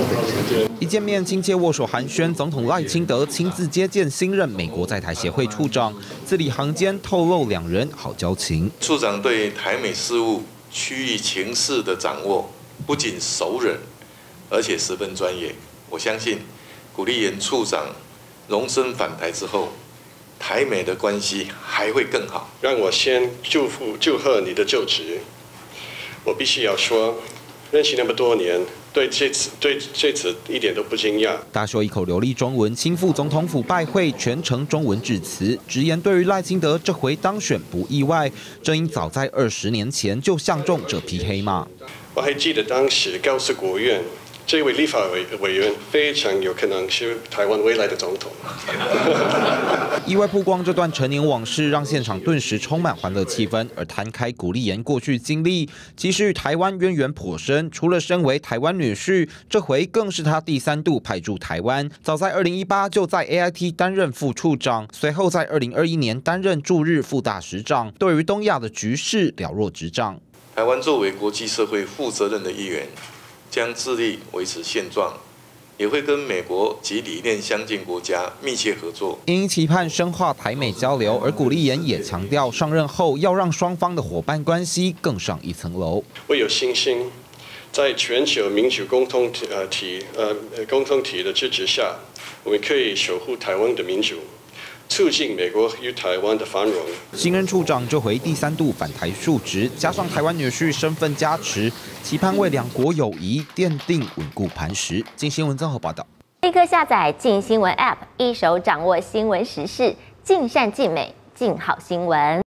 一见面，亲切握手寒暄，总统赖清德亲自接见新任美国在台协会处长，字里行间透露两人好交情。 处长对台美事务、区域情势的掌握不仅熟稔，而且十分专业。我相信古立言处长荣升返台之后，台美的关系还会更好。 让我先祝贺你的就职。我必须要说，认识那么多年，对这次一点都不惊讶。 大秀一口流利中文，亲赴总统府拜会，全程中文致辞，直言对于赖清德这回当选不意外，正因早在20年前就相中这匹黑马。 我还记得当时告诉国务院，这位立法委员非常有可能是台湾未来的总统。 意外曝光这段陈年往事，让现场顿时充满欢乐气氛。而摊开古立言过去经历，其实与台湾渊源颇深。除了身为台湾女婿，这回更是他第3度派驻台湾。早在2018就在 AIT 担任副处长，随后在2021年担任驻日副大使长，对于东亚的局势了若指掌。 台湾作为国际社会负责任的一员，将致力维持现状，也会跟美国及理念相近国家密切合作。 因期盼深化台美交流，而古立言也强调，上任后要让双方的伙伴关系更上一层楼。 我有信心，在全球民主共同体的支持下，我们可以守护台湾的民主，促进美国与台湾的繁荣。 新任处长这回第3度返台述职，加上台湾女婿身份加持，期盼为两国友谊奠定稳固磐石。镜新闻综合报道。 立刻下载镜新闻 App， 一手掌握新闻时事，尽善尽美，尽好新闻。